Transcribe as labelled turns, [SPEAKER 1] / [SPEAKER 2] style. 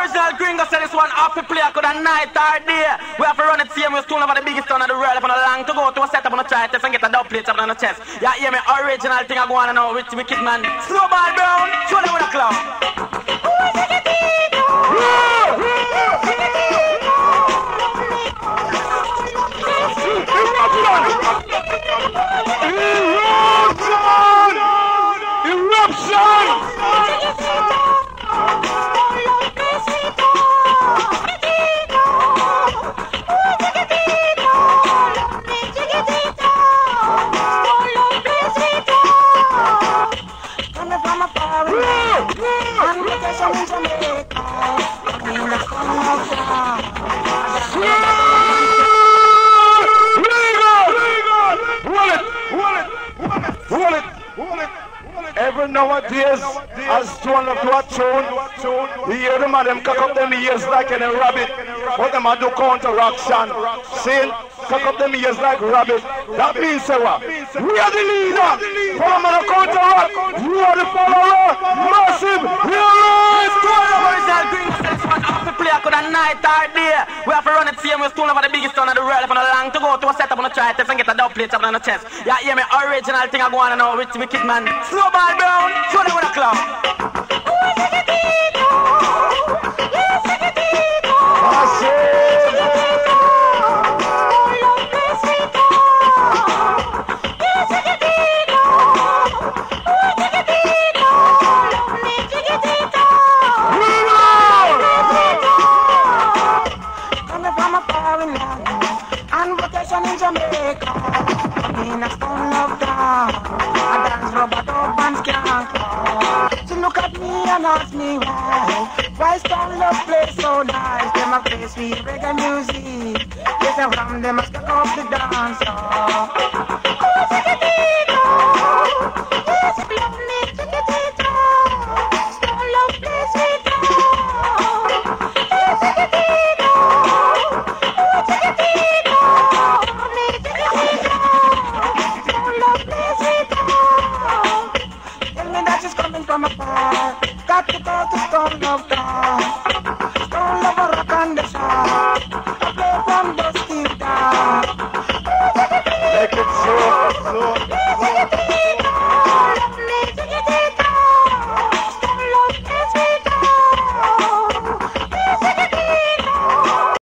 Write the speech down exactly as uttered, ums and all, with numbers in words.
[SPEAKER 1] original gringo said this one off to play. I could have night or day. We have to run it same. We're still over the biggest town of the world. If I'm long to go to a setup on a chart test and get a dub plate up on the chest. Yeah, hear me original thing I go on and now with wicked man. Snowball Brown, show them with a clown.
[SPEAKER 2] Eruption! Every nowadays, as turn up to a tune, you hear them and them cock up them ears like a rabbit. But them a do counteraction. See, cock up them ears like rabbit. That means say what? We are the leader. Follow me to counteract. We are the follower. Massive. We are
[SPEAKER 1] play I could have night or day. We have to run it same. We're still over the biggest town of the world. If I'm long to go to a setup on a chart test and get a dub plate up on the chest. Yeah, hear me original thing I go on and now with wicked man. Snowball Brown, show them with a clown.
[SPEAKER 3] In Jamaica, in a stone of down, I dance rubber dub and skank. She look at me and ask me why, why stone love play so nice? Them a play sweet reggae music, yes I ram them a stuck up the dance. Oh, take it in, oh, yes, love me.